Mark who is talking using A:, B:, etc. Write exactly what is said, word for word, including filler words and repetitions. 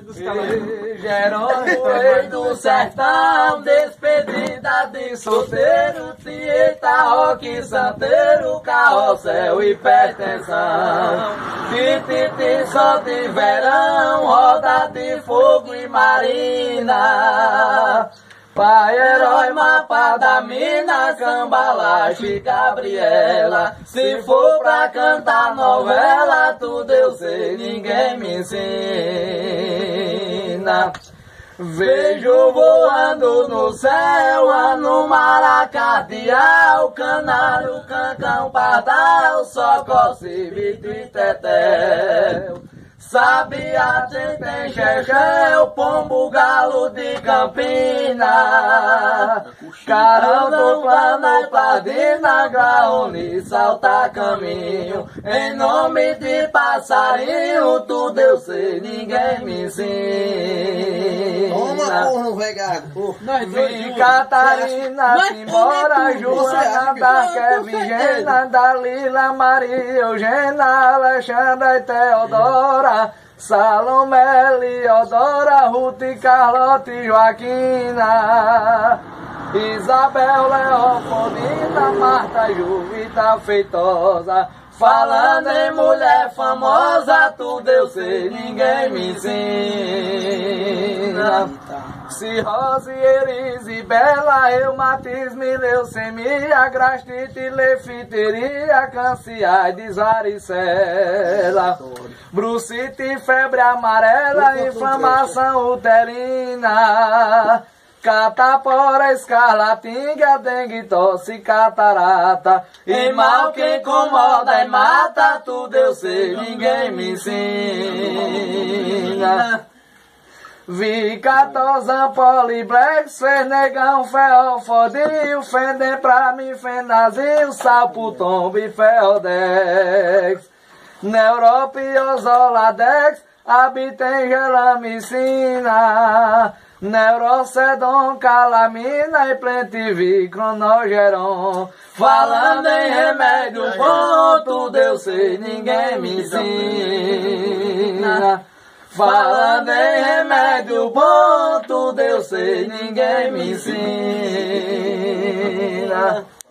A: dos cabelos.
B: Jerônimo, rei do sertão, despedida de solteiro, tieta, roque, santeiro, carrossel e hipertensão. Tititi, sol de verão, roda de fogo e marina. Pai, herói, mapa da mina, cambalache, Gabriela. Se for pra cantar novela, tudo eu sei, ninguém me ensina. Vejo voando no céu, ano maracardial, canário, cancão, pardal, só coce, e tetel. Sabia, tem, tem xexéu, pombo, galo de Campina. Caramba, plana, pladina, graúne, salta caminho. Em nome de passarinho, tudo eu sei, ninguém me ensina.
A: Toma, porra, velho.
B: Vi Catarina, Simbora, Joana, da Vigena, Dalila, Maria, Eugênia, Alexandra e Teodora. Salomé, Leodora, Ruth, Carlota, Joaquina, Isabel, Leopoldina, Marta, Juvita, Feitosa. Falando em mulher famosa, tudo eu sei, ninguém me ensina. Cirrose, erisibela, reumatismo, leucemia, gastrite, lefiteria, canciais, varicela, brucite, febre amarela, inflamação uterina, catapora, escarlatinga, dengue, tosse, catarata, e mal que incomoda e mata, tudo eu sei, ninguém me ensina. Vi catozan, poliblex, fenegão, feofodil, fendem pra mim, fenazil, salputombo e feodex, neuropiozoladex, habitem gelamicina, neurocedon, calamina e plentivi, cronogeron. Falando em remédio bom, tudo eu sei, ninguém me ensina. Falando em remédio bom, tudo eu sei, ninguém me ensina.